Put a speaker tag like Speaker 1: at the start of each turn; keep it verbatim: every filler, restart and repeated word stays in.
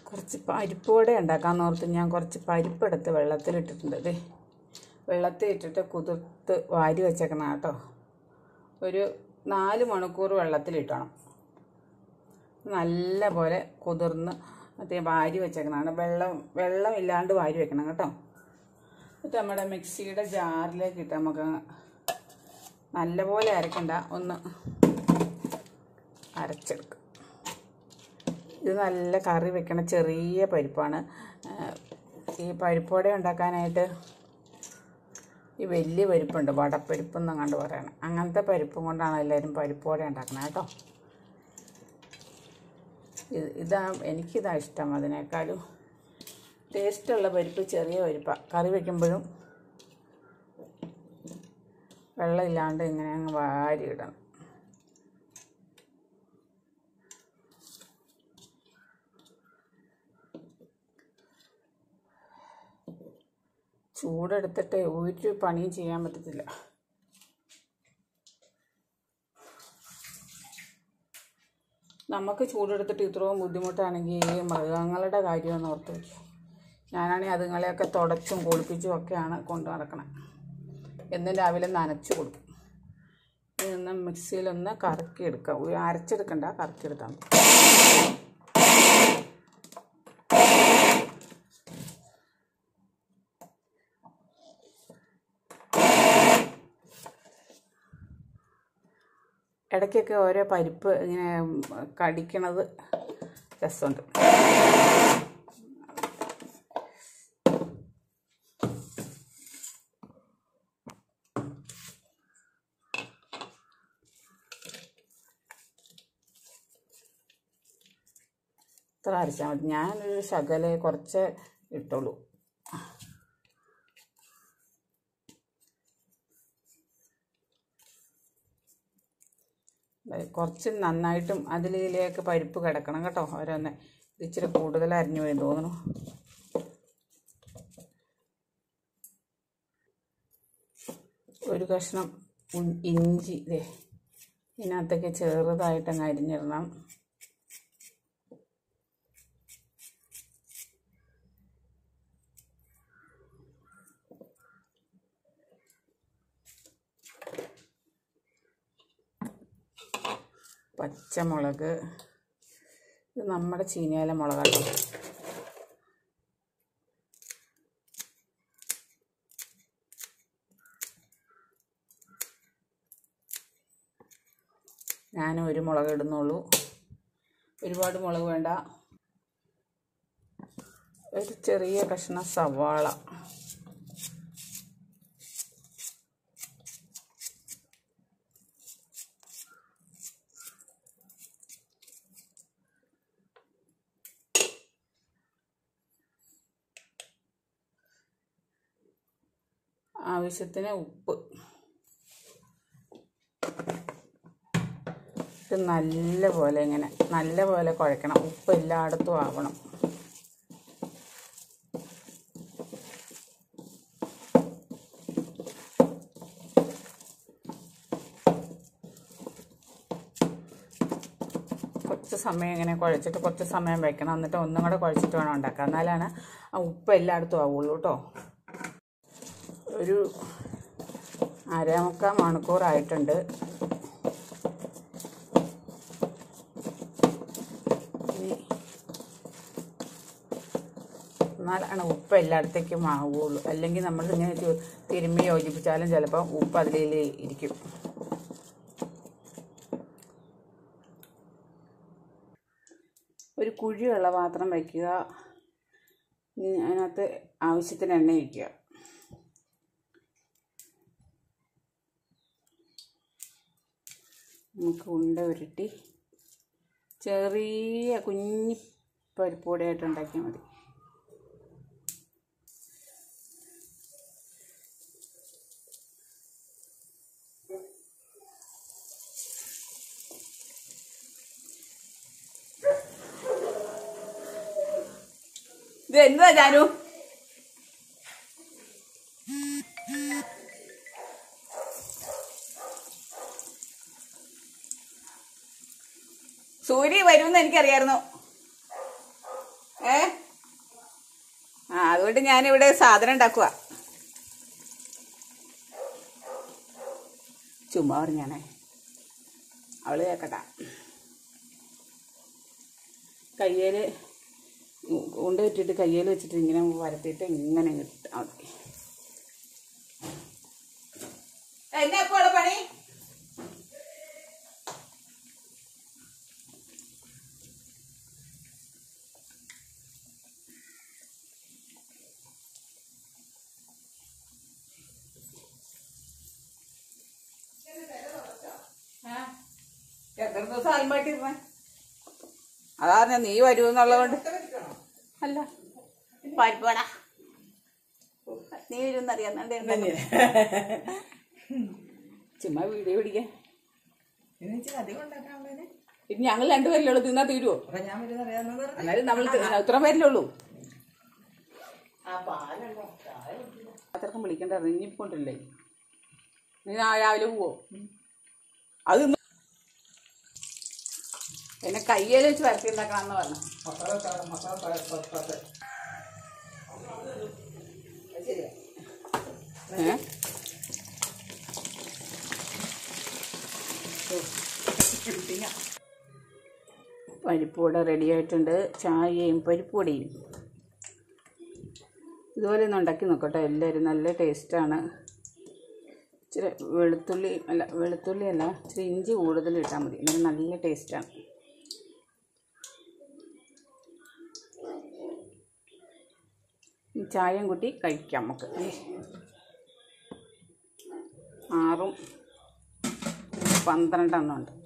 Speaker 1: കുറച്ച് പരിപ്പ് വട ഉണ്ടാക്കാമെന്ന് ഓർത്ത് ഞാൻ കുറച്ച് പരിപ്പെടുത്ത് വെള്ളത്തിലിട്ടിട്ടുണ്ട്. അതെ, വെള്ളത്തിൽ ഇട്ടിട്ട് കുതിർത്ത് വാരി വെച്ചേക്കണം കേട്ടോ. ഒരു നാല് മണിക്കൂർ വെള്ളത്തിലിട്ടണം. നല്ല പോലെ കുതിർന്ന് മറ്റേ വാരി വെച്ചേക്കണതാണ്. വെള്ളം വെള്ളം ഇല്ലാണ്ട് വാരി വെക്കണം കേട്ടോ. എന്നിട്ട് നമ്മുടെ മിക്സിയുടെ ജാറിലേക്ക് ഇട്ട് നമുക്ക് നല്ലപോലെ അരക്കണ്ട, ഒന്ന് അരച്ചെടുക്കും. ഇത് നല്ല കറി വെക്കണ ചെറിയ പരിപ്പാണ്. ഈ പരിപ്പോടെ ഉണ്ടാക്കാനായിട്ട് ഈ വലിയ പരിപ്പുണ്ട്, വടപ്പരിപ്പ് എന്നങ്ങാണ്ട് പറയണം. അങ്ങനത്തെ പരിപ്പും കൊണ്ടാണ് എല്ലാവരും പരിപ്പോടെ ഉണ്ടാക്കുന്നത് കേട്ടോ. ഇത് ഇതാ എനിക്കിതാ ഇഷ്ടം. അതിനേക്കാളും ടേസ്റ്റുള്ള പരിപ്പ് ചെറിയ പരിപ്പാണ്. കറി വയ്ക്കുമ്പോഴും വെള്ളമില്ലാണ്ട് ഇങ്ങനെ അങ്ങ് വാരി ഇടണം. ചൂടെടുത്തിട്ട് ഒരു പണിയും ചെയ്യാൻ പറ്റത്തില്ല. നമുക്ക് ചൂടെടുത്തിട്ട് ഇത്രയും ബുദ്ധിമുട്ടാണെങ്കിൽ ഈ മൃഗങ്ങളുടെ കാര്യമൊന്നും ഓർത്ത് വയ്ക്കുക. ഞാനാണെങ്കിൽ അതുങ്ങളെയൊക്കെ തുടച്ചും കുളിപ്പിച്ചും ഒക്കെയാണ് കൊണ്ടു നടക്കണം. എന്നും രാവിലെ നനച്ച് കൊടുക്കും. ഇതൊന്ന് മിക്സിയിലൊന്ന് കറക്കിയെടുക്കാം. അരച്ചെടുക്കണ്ട, കറക്കിയെടുത്താൽ മതി. ഇടയ്ക്കൊക്കെ ഓരോ പരിപ്പ് ഇങ്ങനെ കടിക്കണത് രസമുണ്ട്. ഇത്ര അരച്ചാൽ മതി. ഞാനൊരു ശകലേ കുറച്ച് ഇട്ടുള്ളൂ. കുറച്ച് നന്നായിട്ടും അതിലേക്ക് പരിപ്പ് കിടക്കണം കേട്ടോ. ഓരോന്ന് ഇച്ചിരി കൂടുതൽ അരിഞ്ഞു പോയി തോന്നുന്നു. ഒരു കഷ്ണം ഇഞ്ചി ഇതേ ഇതിനകത്തേക്ക് ചെറുതായിട്ടങ്ങ് അരിഞ്ഞിടണം. പച്ചമുളക്, ഇത് നമ്മുടെ ചീനിയില മുളകാണ്. ഞാൻ ഒരു മുളക് ഇടുന്നുള്ളൂ, ഒരുപാട് മുളക് വേണ്ട. ഒരു ചെറിയ കഷ്ണം സവാള, ആവശ്യത്തിന് ഉപ്പ്. ഇത് നല്ല പോലെ ഇങ്ങനെ നല്ല പോലെ കുഴക്കണം. ഉപ്പ് എല്ലായിടത്തും ആവണം. കുറച്ച് സമയം ഇങ്ങനെ കുഴച്ചിട്ട് കുറച്ച് സമയം വെക്കണം. എന്നിട്ട് ഒന്നും കൂടെ കുഴച്ചിട്ട് വേണം ഉണ്ടാക്കാം. എന്നാലാണ് ആ ഉപ്പ് എല്ലായിടത്തും ആവുള്ളൂ കേട്ടോ. ഒരു അരമുക്കാൽ മണിക്കൂറായിട്ടുണ്ട്. എന്നാലാണ് ഉപ്പ് എല്ലായിടത്തേക്കും ആവുകയുള്ളൂ. അല്ലെങ്കിൽ നമ്മൾ ഇങ്ങനെ തിരുമ്മി യോജിപ്പിച്ചാലും ചിലപ്പോൾ ഉപ്പ് അതിൽ ഇരിക്കും. ഒരു കുഴിയുള്ള പാത്രം വയ്ക്കുക. അതിനകത്ത് ആവശ്യത്തിന് എണ്ണ ഒഴിക്കുക. നമുക്ക് ഉണ്ട ഉരുട്ടി ചെറിയ കുഞ്ഞി പരിപ്പോടെയായിട്ട് ഉണ്ടാക്കിയാൽ മതി. ഇത് എന്താ ജാനു? സൂര്യ വരുമെന്ന് എനിക്കറിയായിരുന്നു. ഏ ആ അതുകൊണ്ട് ഞാനിവിടെ സാധനം ഉണ്ടാക്കുക. ചുമ്മാ പറഞ്ഞാണേ, അവള് കേക്കട്ട. കയ്യേല് കൊണ്ട് വെച്ചിട്ട് കയ്യേല് വെച്ചിട്ട് ഇങ്ങനെ വരത്തിയിട്ട് ഇങ്ങനെ ഇട്ടാൽ മതി. എന്നാ ഇപ്പോൾ പണി? എത്ര ദിവസം ആൽമായിട്ടിരുന്നേ? അതാ നീ വരുമെന്നുള്ളതുകൊണ്ട്. അല്ല പരിപ്പാടാ, നീ വരുമെന്നറിയാന്നണ്ടേ ചുമ്മാ വീഡിയോ പിടിക്കാൻ. ഇത് ഞങ്ങൾ രണ്ടുപേരല്ലേ ഉള്ളൂ, തിന്നാ തീരുവോ? എന്നാലും നമ്മൾ ഇത്ര പേരല്ലേ ഉള്ളൂ. അത്രക്കും വിളിക്കണ്ടായിരുന്നു. ഇനിയിപ്പോണ്ടല്ലേ നീ രാവിലെ പോവോ? അത് എന്നെ കയ്യേല് വെച്ച് വരട്ടി ഉണ്ടാക്കണമെന്ന് പറഞ്ഞു. ഏ പരിപ്പൂടെ റെഡി ആയിട്ടുണ്ട്. ചായയും പരിപ്പൂടിയും ഇതുപോലെ ഒന്ന് ഉണ്ടാക്കി നോക്കട്ടെ എല്ലാവരും. നല്ല ടേസ്റ്റാണ്. ഇച്ചിരി വെളുത്തുള്ളി അല്ല വെളുത്തുള്ളി അല്ല ഇച്ചിരി ഇഞ്ചി കൂടുതൽ ഇട്ടാൽ മതി, എന്നാലും നല്ല ടേസ്റ്റാണ്. ചായയും കൂട്ടി കഴിക്കാം നമുക്ക്. ആറും പന്ത്രണ്ടെണ്ണം ഉണ്ട്.